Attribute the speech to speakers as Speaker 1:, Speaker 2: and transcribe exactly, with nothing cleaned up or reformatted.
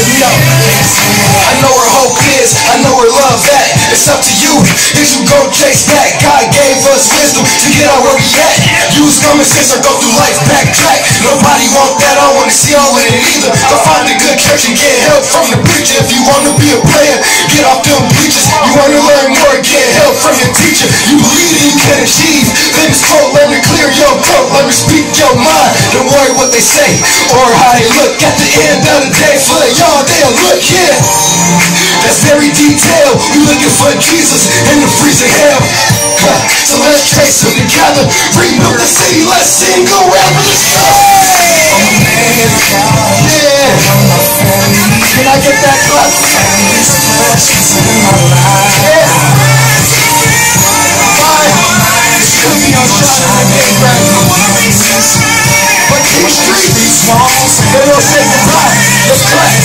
Speaker 1: No, I know where hope is, I know where love's at. It's up to you, if you go chase that. God gave us wisdom to get out where we at. Use common sense or go through life backtrack. Nobody want that, I don't wanna see all in it either. Go find a good church and get help from the preacher. If you wanna be a player, get off them bleachers. You wanna learn more, get help from your teacher. You believe that you can achieve. Famous quote, learn to clear your throat, learn to speak your mind. Don't worry what they say or how they look. At the end of the day, for y'all, they'll look here. That's very detailed. We looking for Jesus in the freezing hell. Huh. So let's trace them together. Rebuild the city, let's sing around with the sun. Yeah. Can I get that clap? Yeah. Could be on shot in the game, but these streets, they don't say goodbye. Let's clap.